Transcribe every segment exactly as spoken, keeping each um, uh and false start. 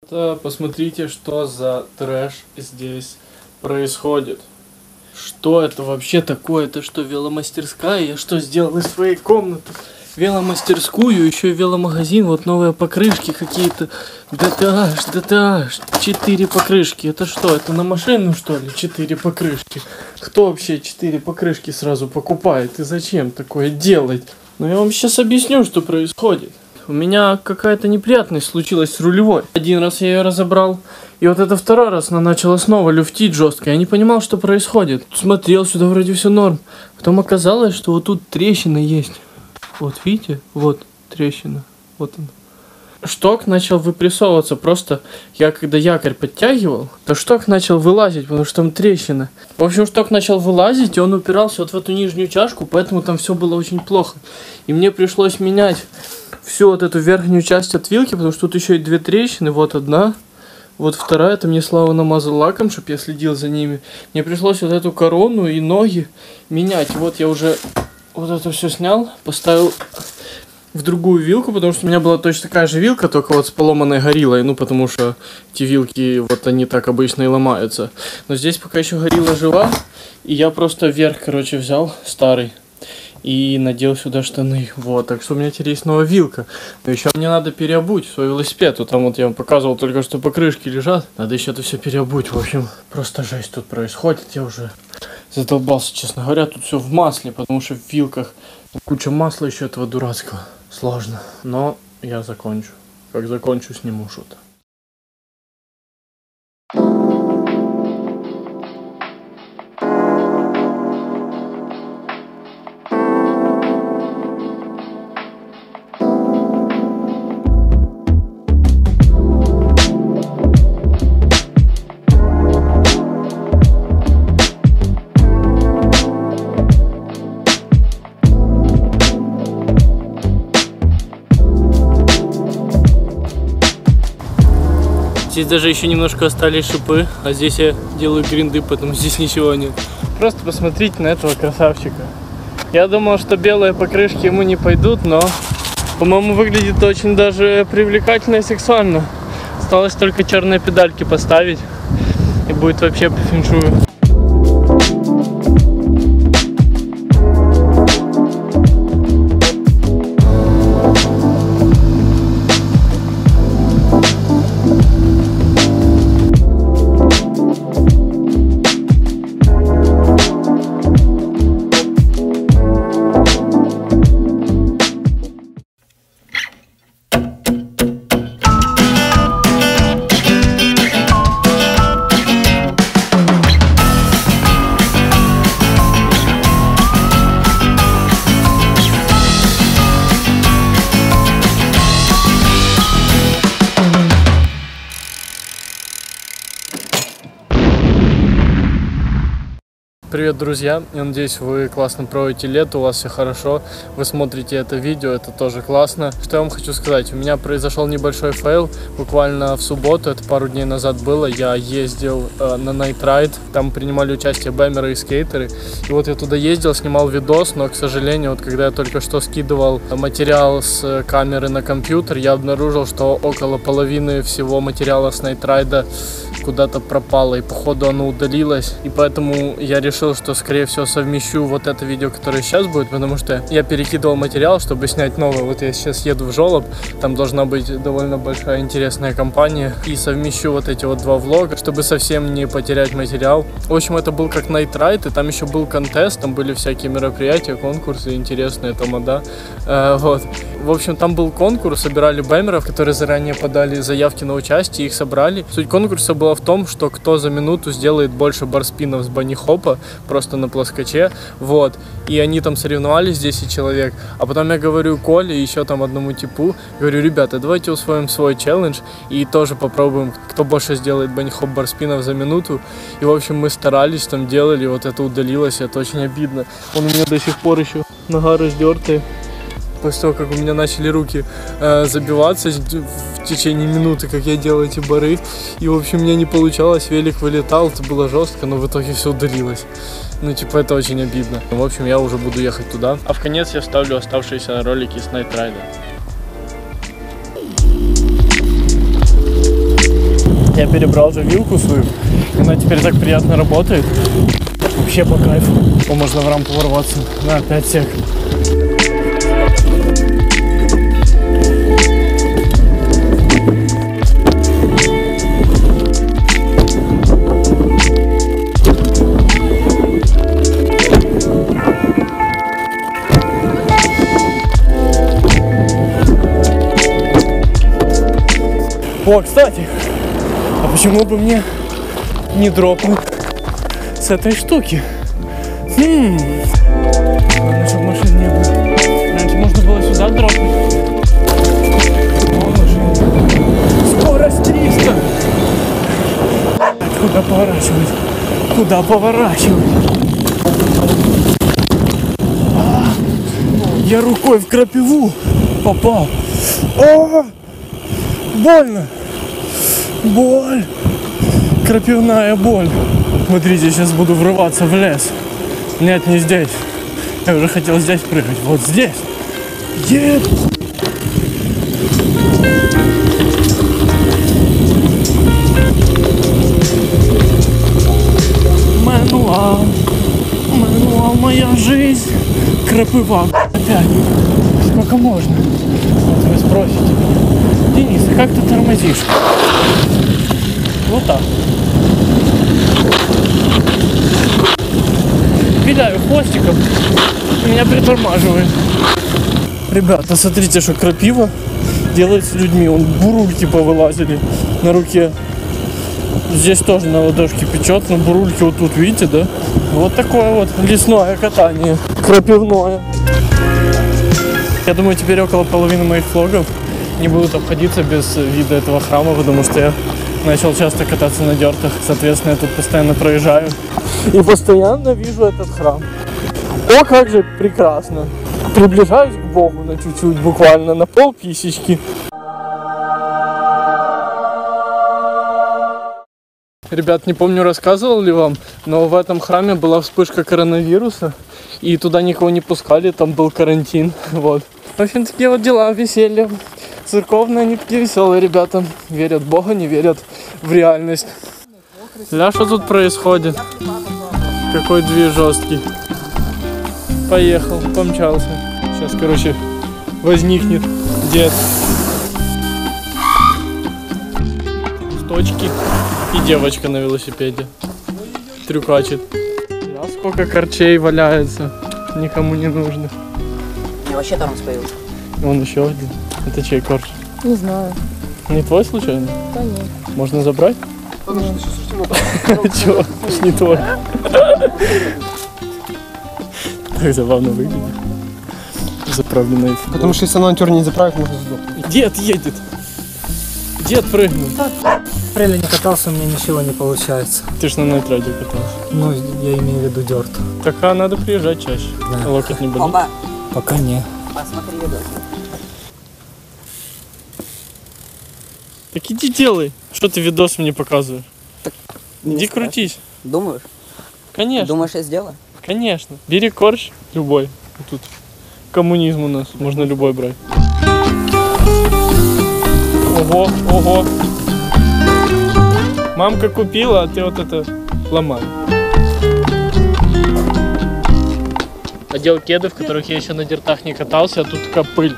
ребята, посмотрите, что за трэш здесь происходит. Что это вообще такое? Это что, веломастерская? Я что, сделал из своей комнаты веломастерскую, еще и веломагазин, вот новые покрышки какие-то, ди ти эйч, ди ти эйч, четыре покрышки, это что, это на машину что ли, четыре покрышки? Кто вообще четыре покрышки сразу покупает и зачем такое делать? Ну я вам сейчас объясню, что происходит. У меня какая-то неприятность случилась с рулевой. Один раз я ее разобрал, и вот это второй раз она начала снова люфтить жестко. Я не понимал, что происходит. Смотрел сюда, вроде все норм. Потом оказалось, что вот тут трещина есть. Вот видите? Вот трещина. Вот она. Шток начал выпрессовываться. Просто я когда якорь подтягивал, то шток начал вылазить, потому что там трещина. В общем, шток начал вылазить, и он упирался вот в эту нижнюю чашку, поэтому там все было очень плохо. И мне пришлось менять всю вот эту верхнюю часть от вилки, потому что тут еще и две трещины. Вот одна, вот вторая. Это мне Слава намазал лаком, чтобы я следил за ними. Мне пришлось вот эту корону и ноги менять. Вот я уже вот это все снял, поставил в другую вилку, потому что у меня была точно такая же вилка, только вот с поломанной гориллой, ну потому что эти вилки, вот они так обычно и ломаются. Но здесь пока еще горилла жива, и я просто вверх, короче, взял старый и надел сюда штаны. Вот, так что у меня теперь есть новая вилка. Но еще мне надо переобуть свой велосипед. Вот там вот я вам показывал только что покрышки лежат. Надо еще это все переобуть. В общем, просто жесть тут происходит. Я уже задолбался, честно говоря. Тут все в масле, потому что в вилках куча масла еще этого дурацкого. Сложно. Но я закончу. Как закончу, сниму что-то. Здесь даже еще немножко остались шипы, а здесь я делаю гринды, потому здесь ничего нет. Просто посмотрите на этого красавчика. Я думал, что белые покрышки ему не пойдут, но, по-моему, выглядит очень даже привлекательно и сексуально. Осталось только черные педальки поставить, и будет вообще по феншую. Привет, друзья! Я надеюсь, вы классно проводите лето, у вас все хорошо, вы смотрите это видео, это тоже классно. Что я вам хочу сказать, у меня произошел небольшой фейл, буквально в субботу, это пару дней назад было, я ездил э, на Night Ride, там принимали участие бэмеры и скейтеры, и вот я туда ездил, снимал видос, но, к сожалению, вот когда я только что скидывал материал с камеры на компьютер, я обнаружил, что около половины всего материала с Night Ride куда-то пропало, и походу оно удалилось, и поэтому я решил, что скорее всего совмещу вот это видео, которое сейчас будет, потому что я перекидывал материал, чтобы снять новое. Вот я сейчас еду в Жолоб, там должна быть довольно большая интересная компания, и совмещу вот эти вот два влога, чтобы совсем не потерять материал. В общем, это был как Night Ride, и там еще был контест, там были всякие мероприятия, конкурсы интересные, тамада, э, вот. В общем, там был конкурс, собирали бэмеров, которые заранее подали заявки на участие, их собрали. Суть конкурса была в том, что кто за минуту сделает больше барспинов с банни-хопа, просто на плоскоче, вот. И они там соревновались, десять человек. А потом я говорю Коле и еще там одному типу, говорю, ребята, давайте усвоим свой челлендж и тоже попробуем, кто больше сделает банни-хоп барспинов за минуту. И, в общем, мы старались, там делали, вот это удалилось, это очень обидно. Он у меня до сих пор еще нога раздертая. После того, как у меня начали руки э, забиваться в течение минуты, как я делал эти бары. И, в общем, у меня не получалось, велик вылетал, это было жестко, но в итоге все удалилось. Ну, типа, это очень обидно. В общем, я уже буду ехать туда. А в конец я вставлю оставшиеся ролики с Night Ride. Я перебрал же вилку свою, она теперь так приятно работает. Вообще по кайфу. О, можно в рампу ворваться на пять сек. О, кстати, а почему бы мне не дропнуть с этой штуки? Хм. Главное, чтобы машин не было. Раньше можно было сюда дропнуть. О, машина. Скорость триста. Куда поворачивать? Куда поворачивать? А, я рукой в крапиву попал. О, больно. Боль. Крапивная боль. Смотрите, сейчас буду врываться в лес. Нет, не здесь. Я уже хотел здесь прыгать. Вот здесь. Еп. Мануал. Мануал, моя жизнь. Крапива. Опять. Сколько можно? Вот вы спросите меня. Денис, а как ты тормозишь? Вот так. Виляю хвостиком, меня притормаживает. Ребята, смотрите, что крапива делает с людьми. Он бурульки повылазили на руке. Здесь тоже на ладошке печет, но бурульки вот тут, видите, да? Вот такое вот лесное катание, крапивное. Я думаю, теперь около половины моих влогов не будут обходиться без вида этого храма, потому что я начал часто кататься на дёртах, соответственно, я тут постоянно проезжаю и постоянно вижу этот храм. О, как же прекрасно! Приближаюсь к Богу на чуть-чуть, буквально на пол писечки. Ребят, не помню, рассказывал ли вам, но в этом храме была вспышка коронавируса, и туда никого не пускали, там был карантин, вот. В общем, такие вот дела, веселье. Церковные, они такие веселые ребята. Верят в Бога, не верят в реальность. Ля, что тут происходит? Какой движ жесткий. Поехал, помчался. Сейчас, короче, возникнет дед. Точки и девочка на велосипеде. Трюкачит. А сколько корчей валяется. Никому не нужно. Я вообще там появился. Вон еще один. Это чей корж? Не знаю. Не твой случайно? Да нет. Можно забрать? Нет. Чего? Не твой. Так забавно выглядит. Заправленный. Потому что если она натер не заправит, можно сдохнуть. Дед едет. Дед прыгнул. Реально не катался, у меня ничего не получается. Ты ж на найтраде катался. Ну, я имею в виду дёрт. Так а надо приезжать чаще. Да. Локоть не болит? Оба, Пока не. посмотри видос. Так иди делай. Что ты видос мне показываешь? Так, иди не крутись. Думаешь? Конечно. Думаешь, я сделаю? Конечно. Бери корж любой. Вот тут коммунизм у нас. Можно любой брать. Ого, ого. Мамка купила, а ты вот это ломай. Одел кеды, в которых я еще на дертах не катался, а тут такая пыль.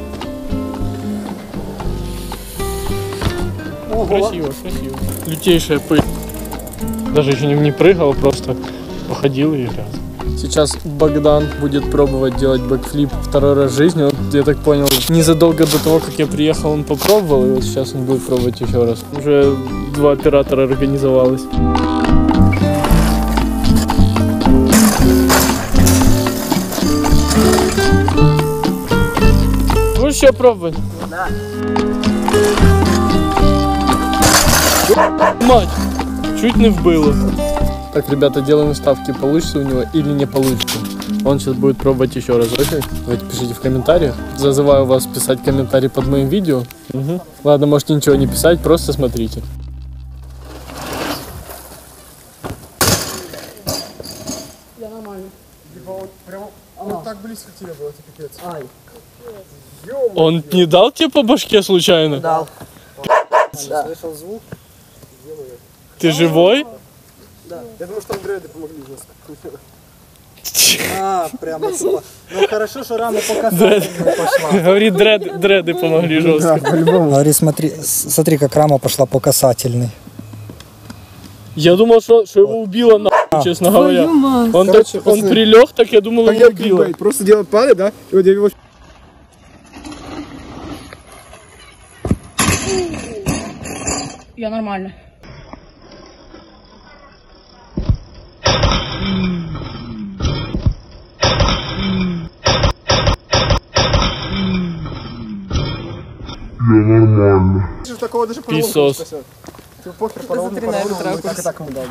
Ого. Красиво, красиво. Лютейшая пыль. Даже еще не, не прыгал, просто походил и грязь. Сейчас Богдан будет пробовать делать бэкфлип второй раз в жизни. Вот, я так понял, незадолго до того, как я приехал, он попробовал, и вот сейчас он будет пробовать еще раз. Уже два оператора организовалось. Будешь еще пробовать? Да. Мать, чуть не вбыло. Так, ребята, делаем ставки, получится у него или не получится. Он сейчас будет пробовать еще раз. Давайте пишите в комментариях. Зазываю вас писать комментарии под моим видео. Угу. Ладно, можете ничего не писать, просто смотрите. Я нормально. Прямо вот так близко к тебе было, это пипец. Ай. Он не дал тебе по башке случайно? Дал. Да. Слышал звук? Ты живой? Да. Я думаю, что Андрею помогли жестко. А, прямо сюда. Ну хорошо, что рано по касательной пошла. Говорит, дред, дреды помогли жестко. Говори, смотри, смотри, как рама пошла по касательной. Я думал, что, что его убило нахуй, честно говоря. Он, Короче, так, он пацаны, прилег, так я думал, Как его я убило. кликбейт. Просто делать падает, да? И вот я его... Я нормально. Такого даже поролон Писос. не спасет. Ты похер, поролон, не поролон, мы так и так ему дали.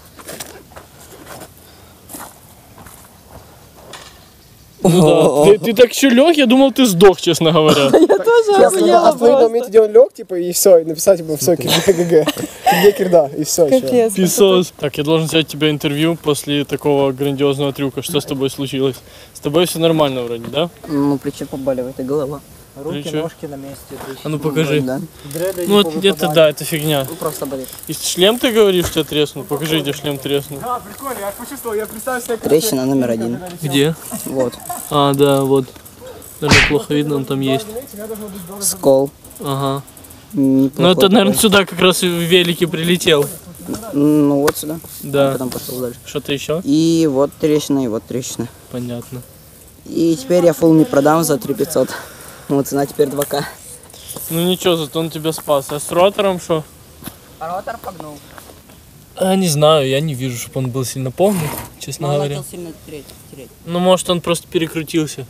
Ну да. Ты, ты так еще лег, я думал, ты сдох, честно говоря. А в твоем моменте, где он лег, типа, и все, и написать, типа, все, ГГ. Где кирда, и все. Писос. Так, я должен взять тебя интервью после такого грандиозного трюка. Что с тобой случилось? С тобой все нормально вроде, да? Ну, плечо побаливает и голова. Руки, Плечо. ножки на месте. А ну покажи. Да. Дреды Ну не вот где-то повыпадали. да, это фигня. Ну, просто болит. И шлем ты говоришь, что треснул? Покажи, где шлем треснул. А, прикольно, я почувствовал, я представил себе... Трещина номер один. Где? Вот. А, да, вот. Наверное, плохо видно, он там есть. Скол. Ага. Неплохой Ну это, такой. наверное, сюда как раз и в велике прилетел. Ну, вот сюда. Да. Потом пошел дальше. Что-то еще? И вот трещина, и вот трещина. Понятно. И теперь я фулл не продам за три пятьсот. Вот цена теперь два ка. Ну ничего, зато он тебя спас. А с ротором что? Ротор погнул. А, не знаю, я не вижу, чтобы он был сильно полный, честно Но он говоря. начал сильно тереть. тереть. Ну, может, он просто перекрутился.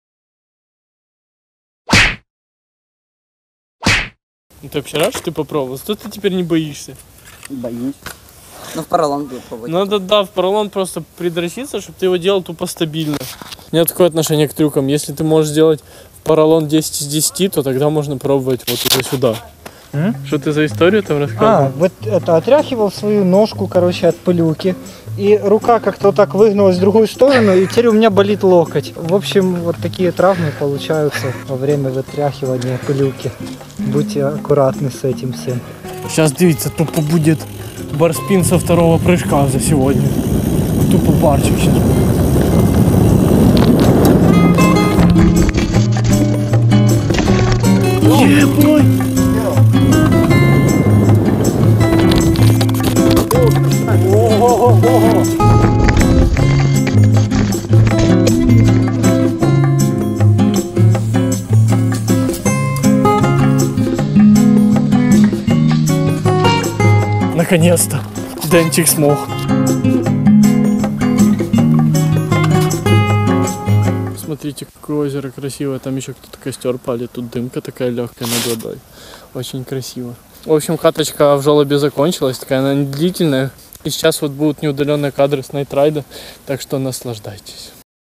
Ну, ты вообще рад, что ты попробовал? Что ты теперь не боишься? Боюсь. Ну, в поролон буду пробовать. Надо, да, в поролон просто придрочиться, чтобы ты его делал тупо стабильно. У меня такое отношение к трюкам. Если ты можешь сделать в поролон десять из десяти, то тогда можно пробовать вот туда-сюда. Что ты за историю там А, рассказывал? вот это, отряхивал свою ножку, короче, от пылюки. И рука как-то так выгнулась в другую сторону, и теперь у меня болит локоть. В общем, вот такие травмы получаются во время вытряхивания пылюки. Будьте аккуратны с этим всем. Сейчас, дивіться, тупо будет барспин со второго прыжка за сегодня. Тупо барчик сейчас. Ебой! Наконец-то Денчик смог. Смотрите, какое озеро красивое. Там еще кто-то костер палит. Тут дымка такая легкая над водой. Очень красиво. В общем, каточка в желобе закончилась. Такая она не длительная. И сейчас вот будут неудаленные кадры с найтрайда. Так что наслаждайтесь.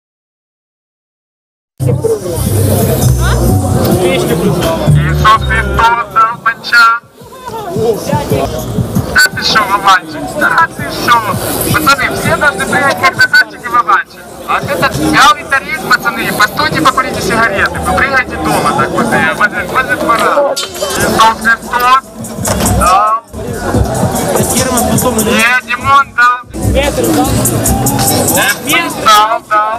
Да ты шо, Вованчик? Да ты шо? Пацаны, все должны приехать как красавчики Вованчик. А вот этот мялый тарель, пацаны, постойте, покурите сигареты. Вы прыгайте дома, так вот, возле, возле двора. Христос, Христос. Да. Не, Димон дал. Димон дал, дал.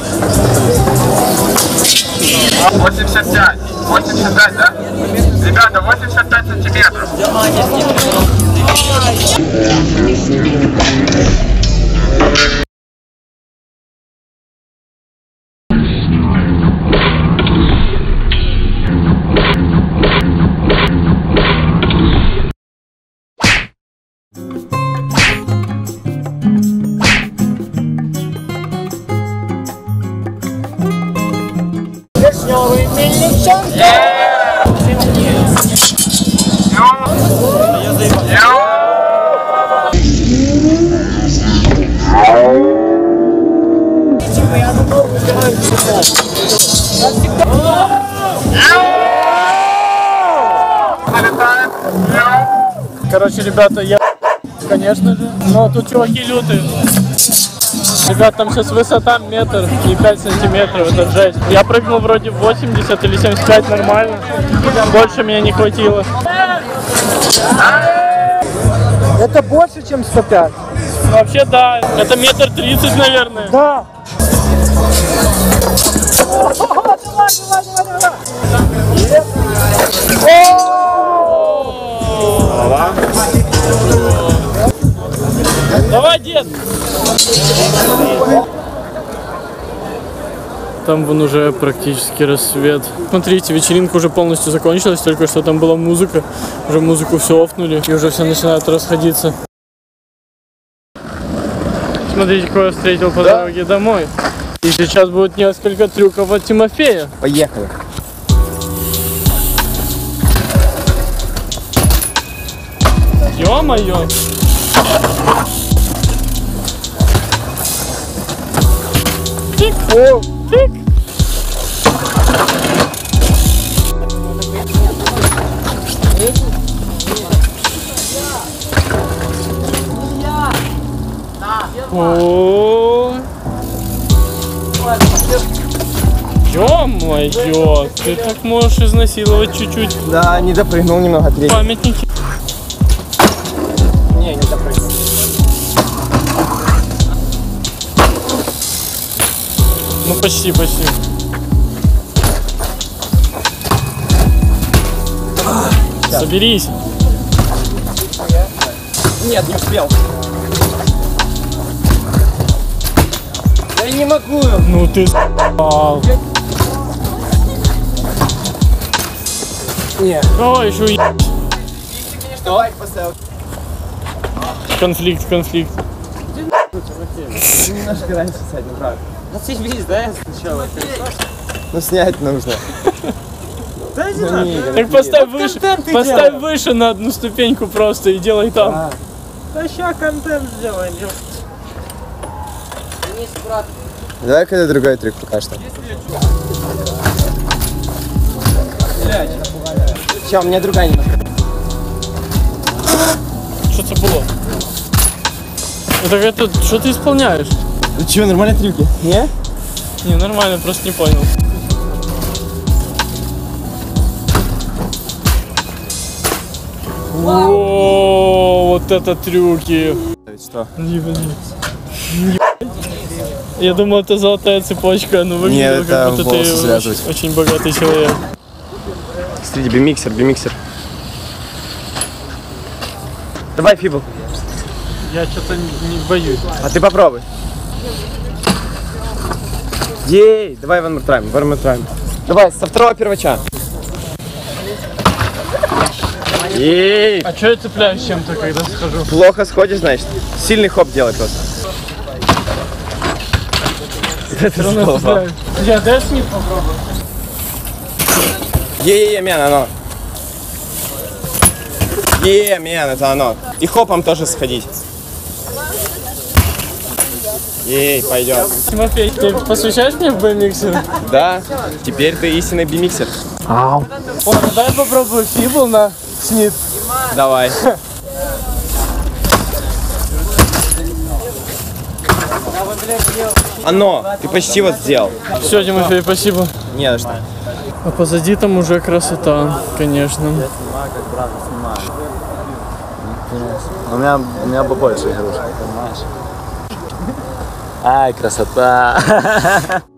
восемьдесят пять. восемьдесят пять, да? Ребята, восемьдесят пять сантиметров. Короче, ребята, я, конечно же, но тут чуваки лютые. Ребят, там сейчас высота метр и пять сантиметров, это жесть. Я прыгнул вроде восемьдесят или семьдесят пять нормально, больше меня не хватило. Это больше, чем сто пять. Вообще да, это метр тридцать, наверное. Да. Давай, дед! Там вон уже практически рассвет. Смотрите, вечеринка уже полностью закончилась, только что там была музыка. Уже музыку все офнули, и уже все начинают расходиться. Смотрите, кого я встретил по да? дороге домой. И сейчас будет несколько трюков от Тимофея. Поехали. Ё-моё! Тик! О, тик! О, ё-моё, ты так можешь изнасиловать чуть-чуть. Да, не допрыгнул немного третий. Памятники. Не, не допрыгнул. Ну почти, почти. Соберись. Нет, не успел. Я не могу. Ну ты с***ал. Нет. О, еще и... Что? Поставил. Конфликт, конфликт. Немножко раньше сядь, ну правда. Ну съебись, да, я сначала. Ну снять нужно. Так поставь выше, поставь выше на одну ступеньку просто и делай там. Да ща контент сделаем. Давай когда другой трюк пока что. Че, у меня другая немножко. Что это было? Так это, что ты исполняешь? Ну че, нормальные трюки? Не? Не, нормально, просто не понял. О, вот это трюки. Что? Не, блин. Я думал, это золотая цепочка, но выглядит, Нет, как будто ты очень, очень богатый человек. Смотрите, бимиксер, бимиксер. Давай, Фибл. Я что-то не, не боюсь. А ты попробуй. Ей, давай one more time, one more time. Давай, со второго первача. Ей. А что я цепляюсь чем-то, когда схожу? Плохо сходишь, значит. Сильный хоп делай просто. Я дай снит попробую. Ей, мен, оно. Ей, мен, это оно. И хопом тоже сходить. Ей, пойдет. Тимофей, ты посвящаешь мне в бимиксер? Да, теперь ты истинный бимиксер. Ау. О, дай попробую фибл на снит. Давай. Оно, ты почти вот сделал. Все, Тимофей, спасибо. Не за что. А позади там уже красота, конечно. У меня, у меня побольше игрушек, понимаешь? Ай, красота!